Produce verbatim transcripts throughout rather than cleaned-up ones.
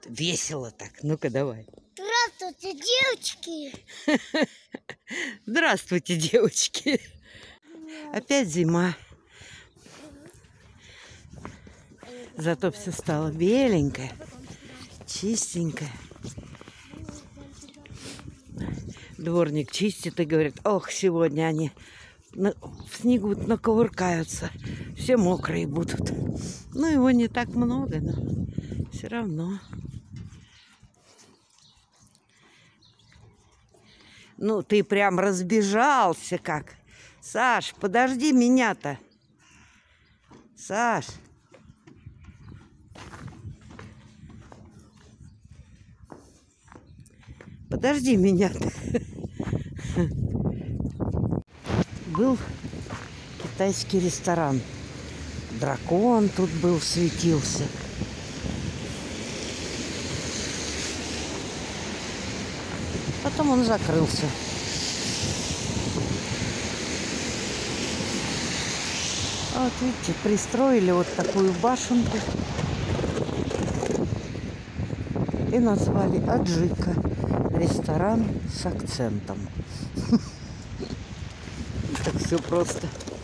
Весело так. Ну-ка, давай. Здравствуйте, девочки! Здравствуйте, девочки! Опять зима. Зато все стало беленькое, чистенькое. Дворник чистит и говорит: ох, сегодня они на, в снегу накувыркаются, все мокрые будут. Ну, его не так много, но все равно. Ну, ты прям разбежался как. Саш, подожди меня-то. Саш. Подожди меня-то. Был китайский ресторан. Дракон тут был, светился. Потом он закрылся. Вот видите, пристроили вот такую башенку и назвали Аджика. Ресторан с акцентом. Так все просто.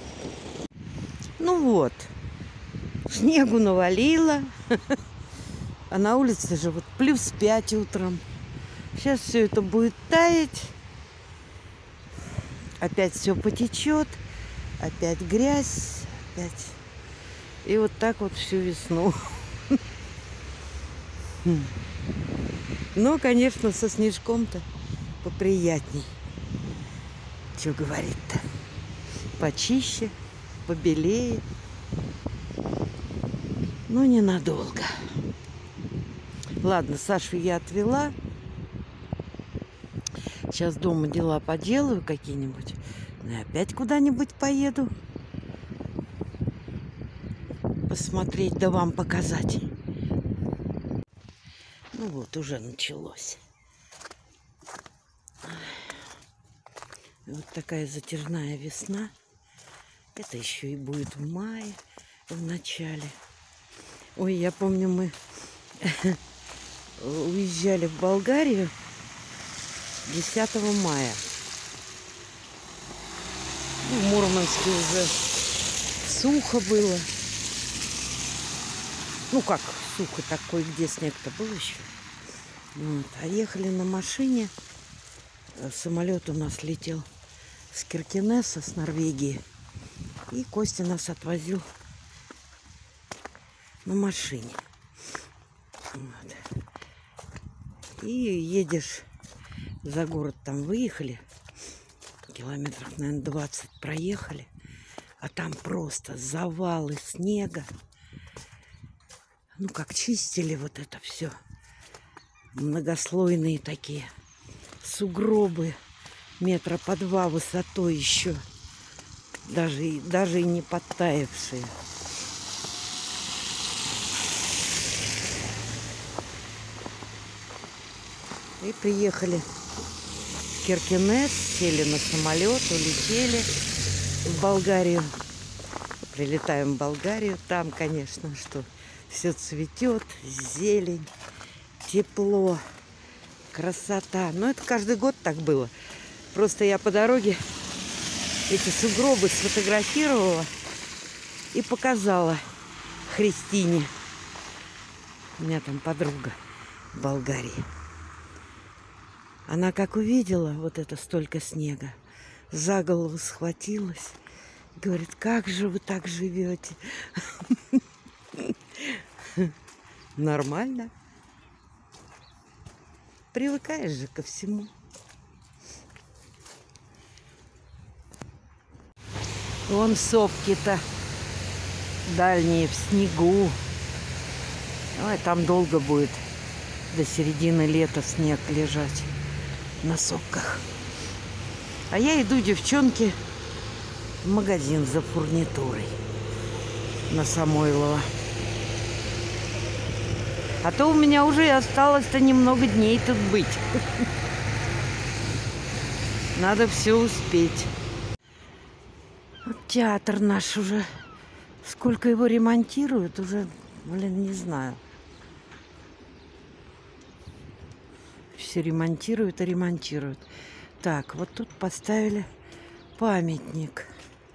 Ну вот, снегу навалило, а на улице же вот плюс пять утром. Сейчас все это будет таять, опять все потечет, опять грязь, опять. И вот так вот всю весну. Ну, конечно, со снежком-то поприятней. Что говорить-то? Почище, побелее. Ну, ненадолго. Ладно, Сашу я отвела. Сейчас дома дела поделаю какие-нибудь. Ну, и опять куда-нибудь поеду. Посмотреть, да вам показать. Ну вот, уже началось. Вот такая затяжная весна. Это еще и будет в мае, в начале. Ой, я помню, мы уезжали в Болгарию десятого мая. Ну, в Мурманске уже сухо было. Ну как сухо такой, где снег-то был еще. Вот. А ехали на машине. Самолет у нас летел с Киркенеса, с Норвегии. И Костя нас отвозил на машине. Вот. И едешь за город, там выехали. Километров, наверное, двадцать проехали. А там просто завалы снега. Ну, как чистили вот это все. Многослойные такие сугробы. Метра по два высотой еще. Даже, даже и не подтаявшие. И приехали в Киркенес, сели на самолет, улетели в Болгарию. Прилетаем в Болгарию. Там, конечно, что все цветет, зелень, тепло, красота. Но это каждый год так было. Просто я по дороге эти сугробы сфотографировала и показала Христине. У меня там подруга в Болгарии. Она как увидела вот это столько снега, за голову схватилась. Говорит: как же вы так живете? Нормально. Привыкаешь же ко всему. Вон сопки-то дальние в снегу. Ой, там долго будет до середины лета снег лежать на сопках. А я иду, девчонки, в магазин за фурнитурой на Самойлова. А то у меня уже осталось-то немного дней тут быть. Надо все успеть. Вот театр наш уже. Сколько его ремонтируют, уже, блин, не знаю. все ремонтируют и ремонтируют. Так, вот тут поставили памятник.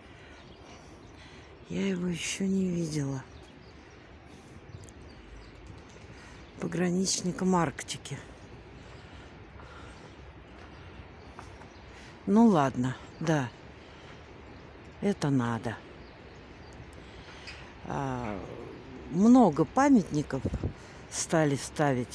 Я его еще не видела. Пограничникам Арктики. Ну ладно, да. Это надо. А, много памятников стали ставить.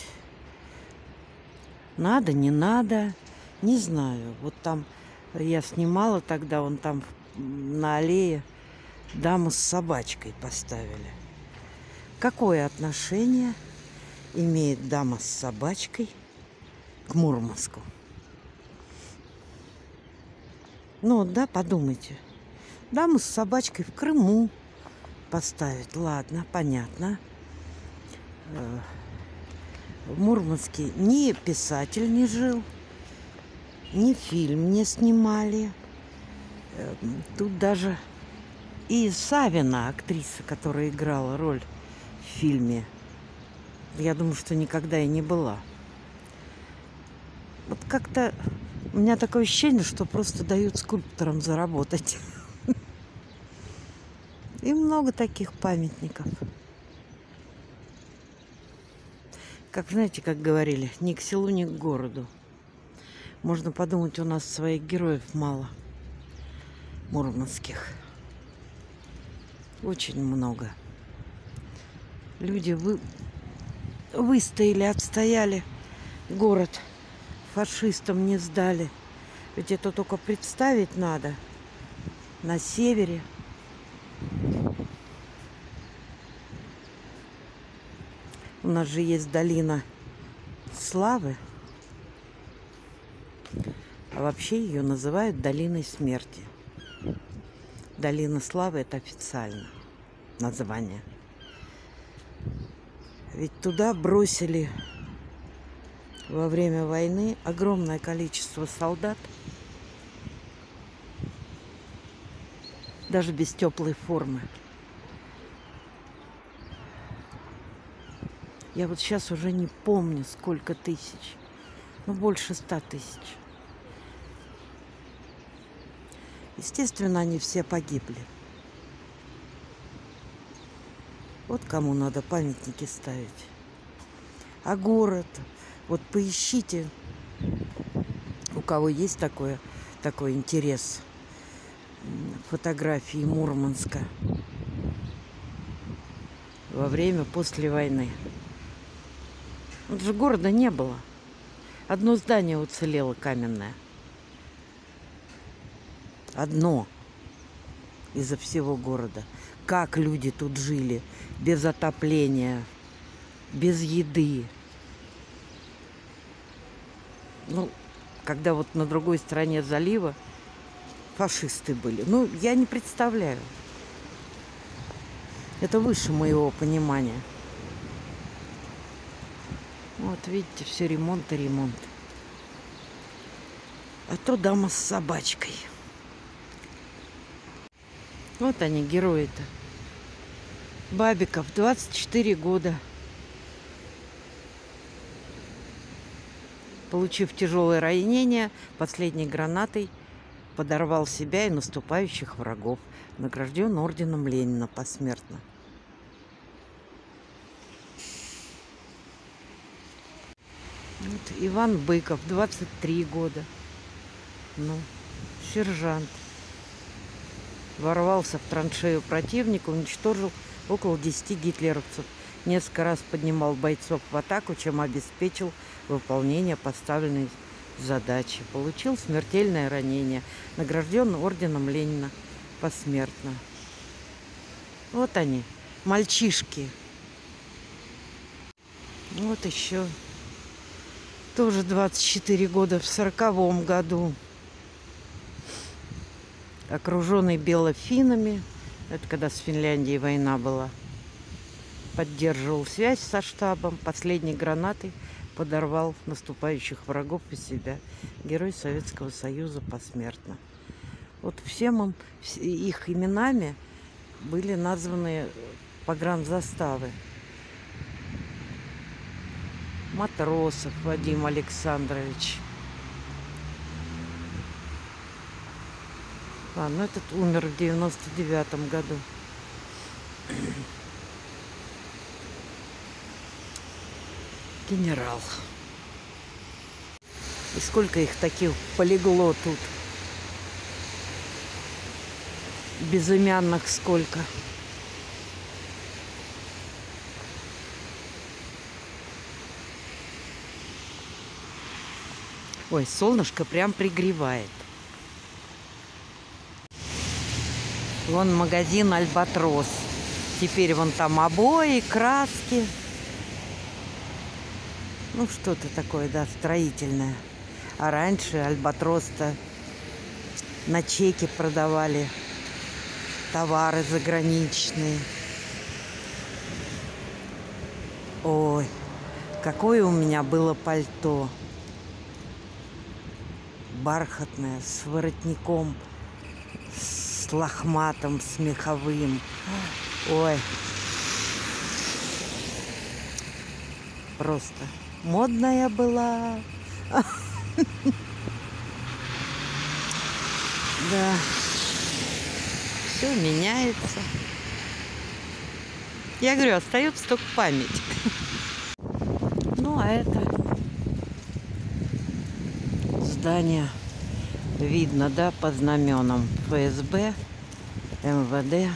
Надо, не надо, не знаю. Вот там я снимала тогда, вон там на аллее даму с собачкой поставили. Какое отношение имеет дама с собачкой к Мурманску? Ну да, подумайте. Даму с собачкой в Крыму поставить. Ладно, понятно. В Мурманске ни писатель не жил, ни фильм не снимали. Тут даже и Савина, актриса, которая играла роль в фильме, я думаю, что никогда и не была. Вот как-то у меня такое ощущение, что просто дают скульпторам заработать. И много таких памятников. Как, знаете, как говорили, ни к селу, ни к городу. Можно подумать, у нас своих героев мало. Мурманских. Очень много. Люди вы... выстояли, отстояли город. Фашистам не сдали. Ведь это только представить надо. На севере. У нас же есть долина славы. А вообще ее называют долиной смерти. Долина славы — это официально название. Ведь туда бросили во время войны огромное количество солдат, даже без теплой формы. Я вот сейчас уже не помню, сколько тысяч. Ну, больше ста тысяч. Естественно, они все погибли. Вот кому надо памятники ставить. А город, вот поищите, у кого есть такое, такой интерес, фотографии Мурманска во время, после войны. Вот же города не было. Одно здание уцелело каменное. Одно из-за всего города. Как люди тут жили без отопления, без еды. Ну, когда вот на другой стороне залива фашисты были. Ну, я не представляю. Это выше моего понимания. Вот, видите, все ремонт и ремонт. А то дама с собачкой. Вот они, герои-то. Бабиков, двадцать четыре года. Получив тяжелое ранение, последней гранатой подорвал себя и наступающих врагов. Награжден орденом Ленина посмертно. Вот Иван Быков, двадцать три года. Ну, сержант. Ворвался в траншею противника, уничтожил около десяти гитлеровцев. Несколько раз поднимал бойцов в атаку, чем обеспечил выполнение поставленной задачи. Получил смертельное ранение. Награжден орденом Ленина посмертно. Вот они, мальчишки. Вот еще. Тоже двадцать четыре года, в сороковом году. Окруженный белофинами. Это когда с Финляндией война была. Поддерживал связь со штабом. Последней гранатой подорвал наступающих врагов и себя. Герой Советского Союза посмертно. Вот всем им, их именами были названы погранзаставы. Матросов Вадим Александрович. А, ну этот умер в девяносто девятом году. Генерал. И сколько их таких полегло тут? Безымянных сколько? Ой, солнышко прям пригревает. Вон магазин «Альбатрос». Теперь вон там обои, краски. Ну, что-то такое, да, строительное. А раньше «Альбатрос»-то на чеке продавали товары заграничные. Ой, какое у меня было пальто. Бархатное, с воротником, с лохматом, с меховым. Ой. Просто модная была. Да. Все меняется. Я говорю, остается только память. Ну, а это здание видно, да, под знаменом ФСБ, МВД.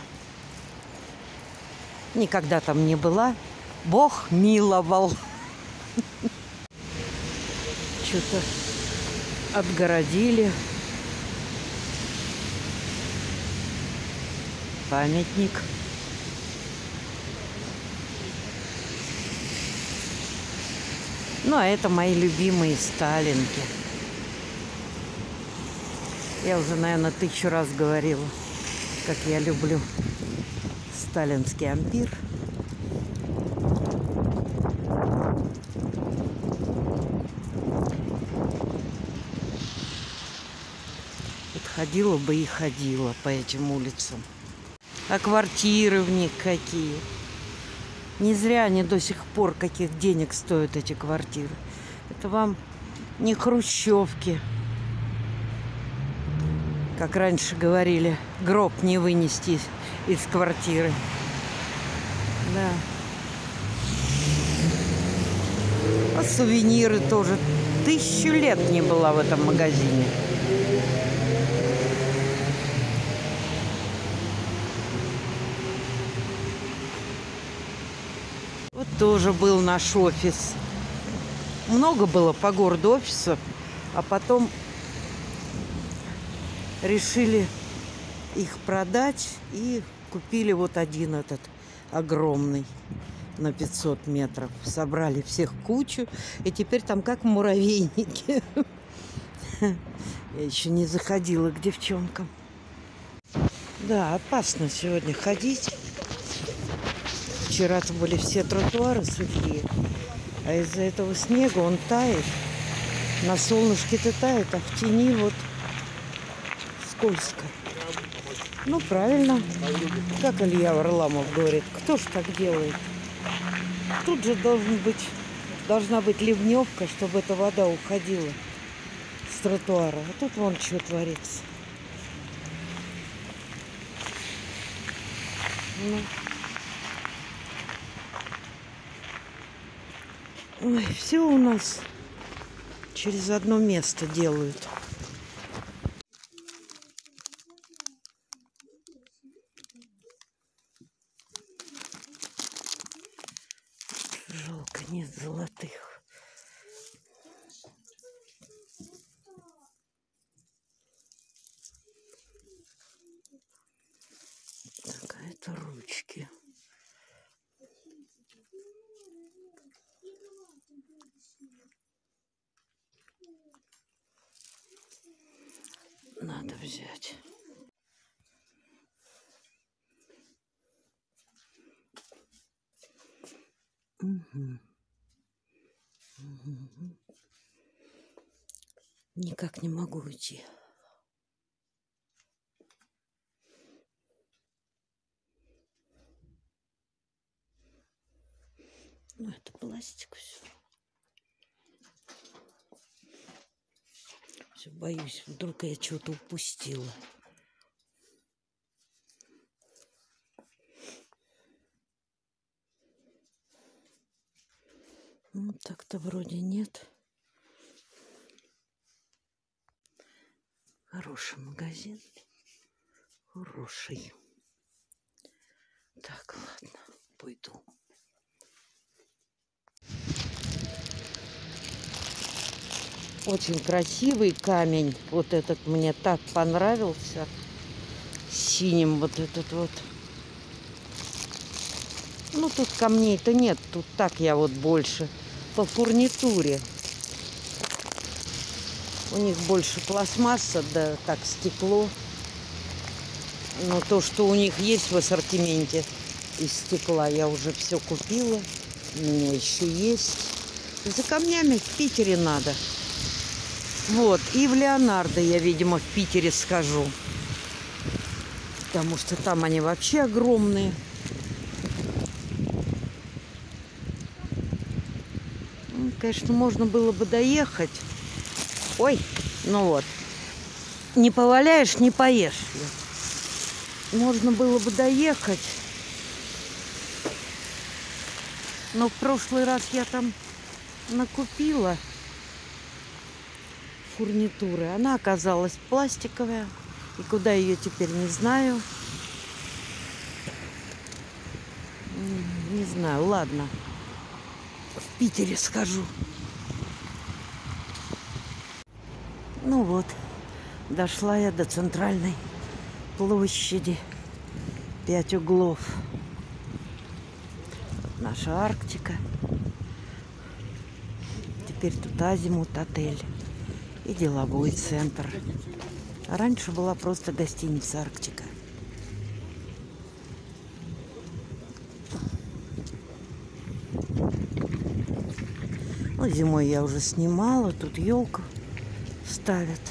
Никогда там не была. Бог миловал. Что-то отгородили. Памятник. Ну, а это мои любимые сталинки. Я уже, наверное, тысячу раз говорила, как я люблю сталинский ампир. Вот ходила бы и ходила по этим улицам. А квартиры в них какие. Не зря они до сих пор каких денег стоят, эти квартиры. Это вам не хрущевки. Как раньше говорили, гроб не вынести из квартиры. Да. А сувениры тоже. Тысячу лет не была в этом магазине. Вот тоже был наш офис. Много было по городу офисов, а потом решили их продать и купили вот один этот огромный на пятьсот метров. Собрали всех кучу, и теперь там как в муравейнике. Я еще не заходила к девчонкам. Да, опасно сегодня ходить. Вчера-то были все тротуары сухие, а из-за этого снега он тает. На солнышке-то тает, а в тени вот скользко. Ну, правильно. Как Илья Варламов говорит, кто ж так делает? Тут же должен быть, должна быть ливневка, чтобы эта вода уходила с тротуара. А тут вон что творится. Ну. Ой, все у нас через одно место делают. Жалко, нет золотых. Так, а это ручки. Надо взять. Угу. Угу. Никак не могу уйти. Ну, это пластик все. Все боюсь, вдруг я что-то упустила. Ну, так-то вроде нет. Хороший магазин. Хороший. Так, ладно, пойду. Очень красивый камень. Вот этот мне так понравился. Синим вот этот вот. Ну, тут камней-то нет. Тут так я вот больше по фурнитуре. У них больше пластмасса, да так стекло. Но то, что у них есть в ассортименте из стекла, я уже все купила. У меня еще есть. За камнями в Питере надо. Вот. И в Леонардо я, видимо, в Питере схожу. Потому что там они вообще огромные. Ну, конечно, можно было бы доехать. Ой, ну вот. Не поваляешь, не поешь. Можно было бы доехать. Но в прошлый раз я там накупила фурнитуры. Она оказалась пластиковая. И куда ее теперь, не знаю. Не знаю, ладно. В Питере схожу. Ну вот, дошла я до центральной площади. Пять углов. Вот наша Арктика. Теперь тут Азимут отель и деловой центр. А раньше была просто гостиница Арктика. Ну, зимой я уже снимала. Тут елку ставят.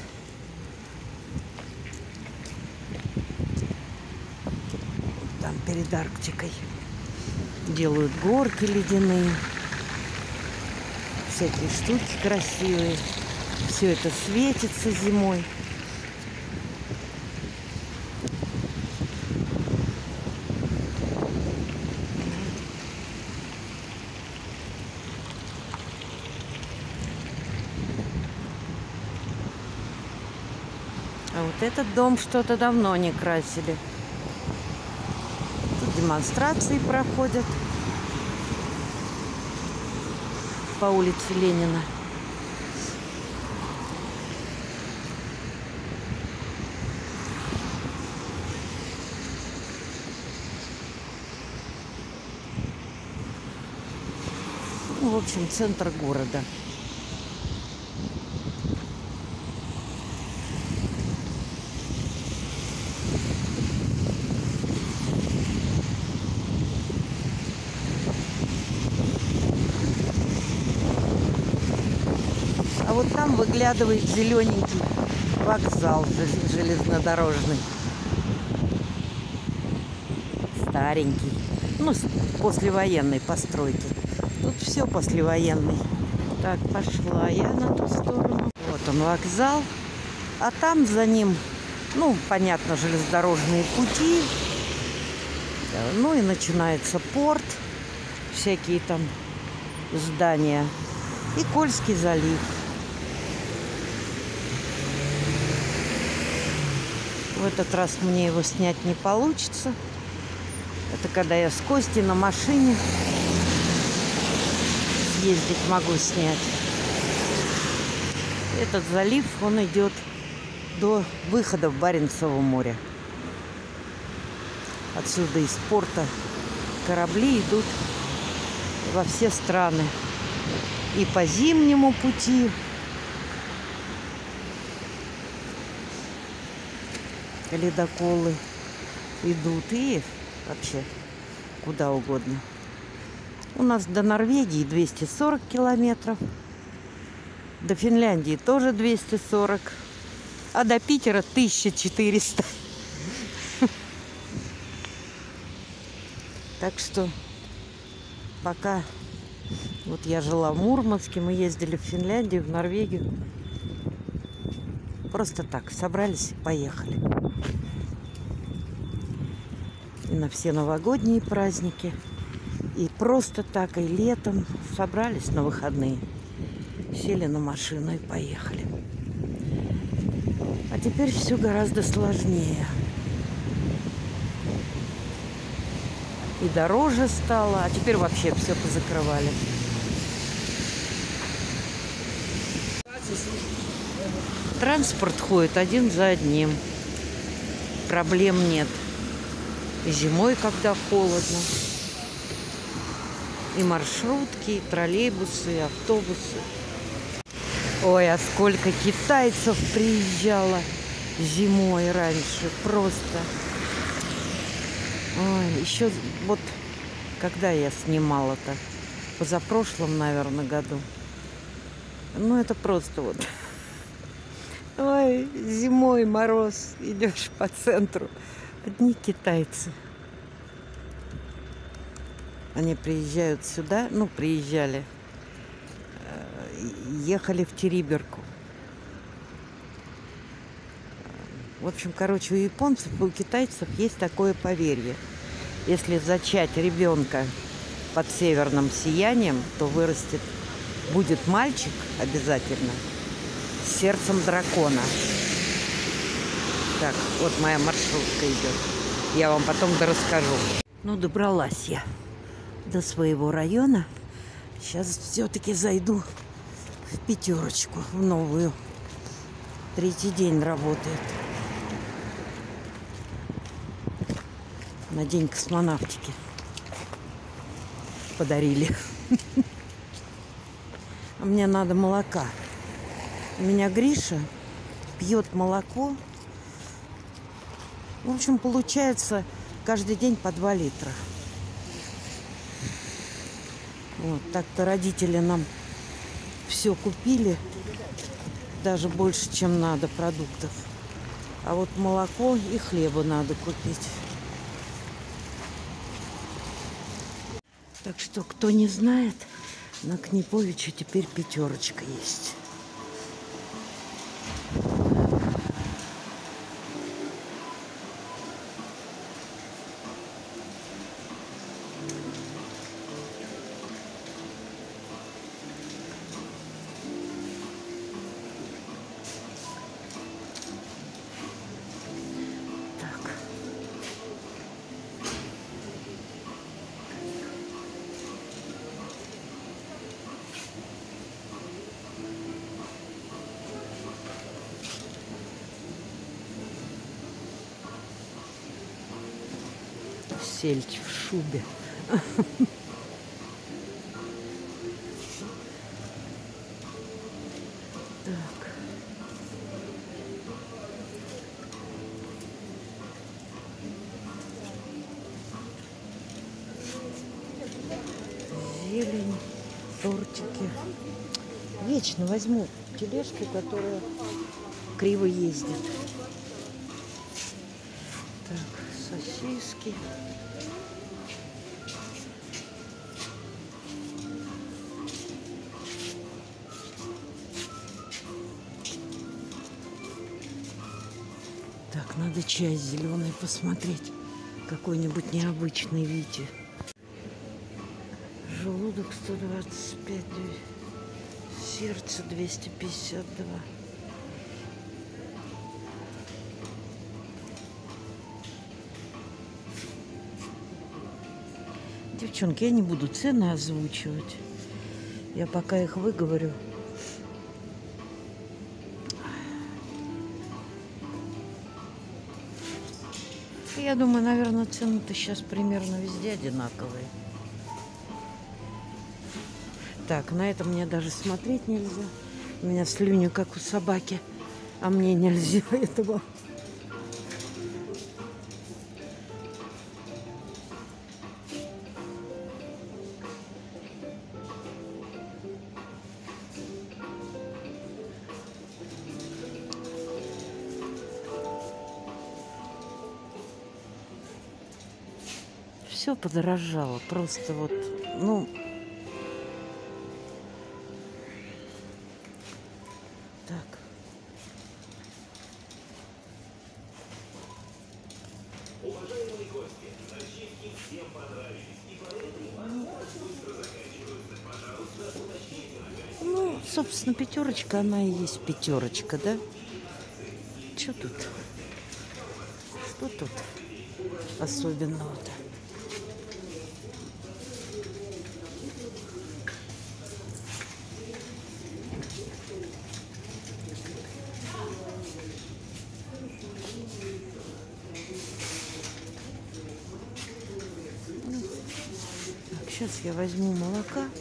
Там перед Арктикой делают горки ледяные. Всякие штуки красивые. Все это светится зимой. А вот этот дом что-то давно не красили. Тут демонстрации проходят по улице Ленина. Ну, в общем, центр города. А вот там выглядывает зелененький вокзал железнодорожный. Старенький. Ну, послевоенной постройки. Тут все послевоенный. Так, пошла я на ту сторону. Вот он, вокзал. А там за ним, ну, понятно, железнодорожные пути. Ну и начинается порт. Всякие там здания. И Кольский залив. В этот раз мне его снять не получится. Это когда я с Костей на машине ездить могу снять. Этот залив, он идет до выхода в Баренцево море. Отсюда из порта корабли идут во все страны. И по зимнему пути. Ледоколы идут и вообще куда угодно. У нас до Норвегии двести сорок километров. До Финляндии тоже двести сорок. А до Питера тысяча четыреста. Так что пока вот я жила в Мурманске, мы ездили в Финляндию, в Норвегию. Просто так собрались и поехали. И на все новогодние праздники. И просто так, и летом собрались на выходные. Сели на машину и поехали. А теперь все гораздо сложнее. И дороже стало, а теперь вообще все позакрывали. Транспорт ходит один за одним. Проблем нет. И зимой, когда холодно. И маршрутки, и троллейбусы, и автобусы. Ой, а сколько китайцев приезжало зимой раньше. Просто. Ой, еще вот когда я снимала-то? Позапрошлом, наверное, году. Ну, это просто вот. Ой, зимой мороз. Идешь по центру. Одни китайцы. Они приезжают сюда, ну, приезжали, ехали в Териберку. В общем, короче, у японцев и у китайцев есть такое поверье. Если зачать ребенка под северным сиянием, то вырастет, будет мальчик обязательно с сердцем дракона. Так, вот моя маршрутка идет. Я вам потом расскажу. Ну, добралась я до своего района. Сейчас все-таки зайду в пятерочку, в новую. Третий день работает. На день космонавтики подарили. А мне надо молока. У меня Гриша пьет молоко. В общем, получается каждый день по два литра. Вот, так-то родители нам все купили, даже больше, чем надо продуктов. А вот молоко и хлеба надо купить. Так что, кто не знает, на Книповича теперь пятерочка есть. Сельдь в шубе. Так. Зелень, тортики. Вечно возьму тележку, которая криво ездит. Так, сосиски. Так, надо чай зеленый посмотреть. Какой-нибудь необычный, видите. Желудок сто двадцать пять, сердце двести пятьдесят два. Девчонки, я не буду цены озвучивать. Я пока их выговорю. Я думаю, наверное, цены-то сейчас примерно везде одинаковые. Так, на это мне даже смотреть нельзя. У меня слюни, как у собаки. А мне нельзя этого. Все подорожало. Просто вот, ну... Так. Ну, собственно, пятерочка, она и есть пятерочка, да? Что тут? Что тут особенного-то? Ну, так, сейчас я возьму молока.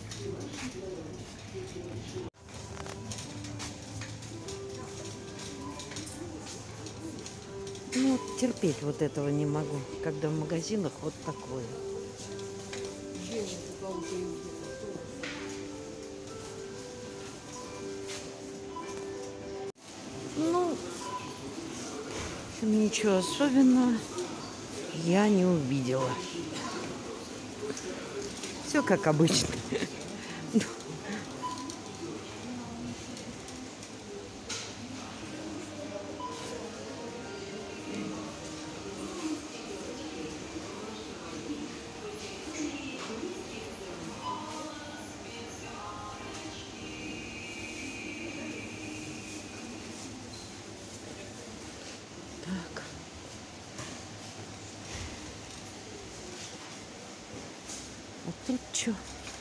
Ну, терпеть вот этого не могу, когда в магазинах вот такое. Ну, в общем, ничего особенного я не увидела. Все как обычно. Так. А тут что?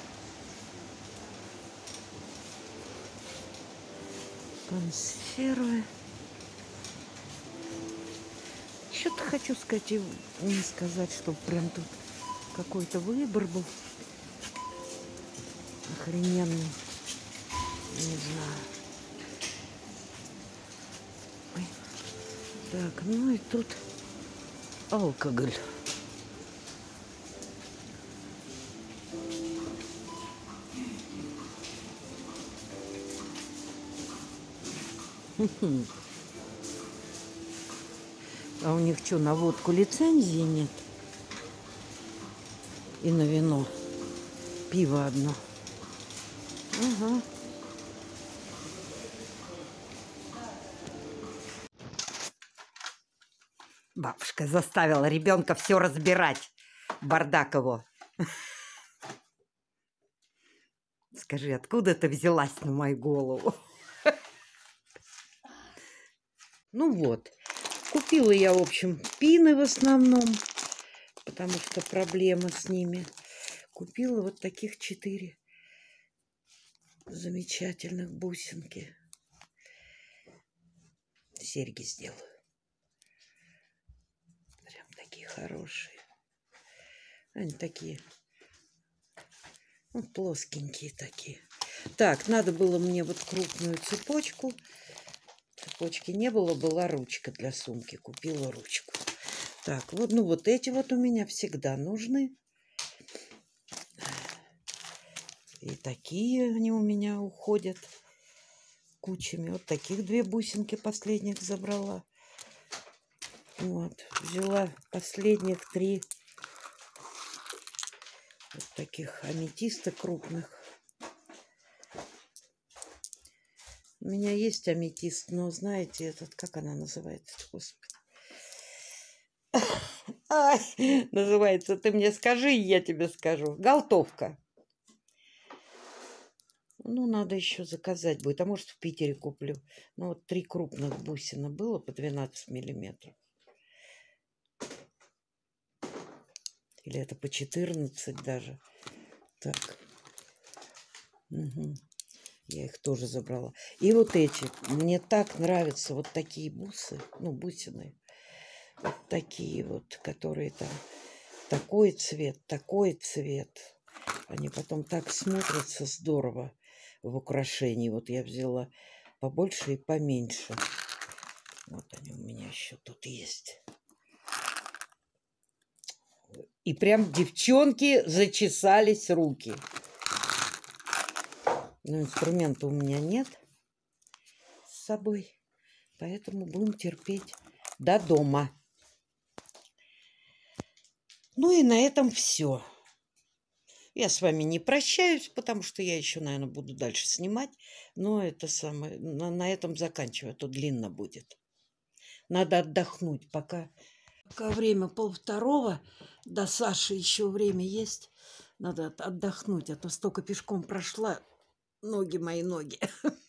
Консервы. Что-то хочу сказать и не сказать, чтобы прям тут какой-то выбор был охрененный. Не знаю. Ой. Так, ну и тут алкоголь. А у них что, на водку лицензии нет? И на вино. Пиво одно. Ага. Бабушка заставила ребенка все разбирать. Бардак его. Скажи, откуда ты взялась на мою голову? Ну вот. Купила я, в общем, пины в основном, потому что проблема с ними. Купила вот таких четыре замечательных бусинки. Серьги сделаю. Прям такие хорошие. Они такие, ну, плоскенькие такие. Так, надо было мне вот крупную цепочку. Цепочки не было, была ручка для сумки. Купила ручку. Так, вот, ну вот эти вот у меня всегда нужны. И такие они у меня уходят кучами. Вот таких две бусинки последних забрала. Вот, взяла последних три вот таких аметиста крупных. У меня есть аметист, но знаете, этот, как она называется? Господи. Ай, называется, ты мне скажи, я тебе скажу. Голтовка. Ну, надо еще заказать будет. А может, в Питере куплю. Ну, вот три крупных бусина было по двенадцать миллиметров. Или это по четырнадцать даже. Так. Угу. Я их тоже забрала. И вот эти. Мне так нравятся вот такие бусы. Ну, бусины. Вот такие вот, которые там такой цвет, такой цвет. Они потом так смотрятся здорово в украшении. Вот я взяла побольше и поменьше. Вот они у меня еще тут есть. И прям девчонки зачесались руки. Но инструмента у меня нет с собой. Поэтому будем терпеть до дома. Ну и на этом все. Я с вами не прощаюсь, потому что я еще, наверное, буду дальше снимать. Но это самое, на, на этом заканчиваю, а то длинно будет. Надо отдохнуть, пока Пока время полвторого, до Саши еще время есть. Надо отдохнуть, а то столько пешком прошла. Ноги мои, ноги.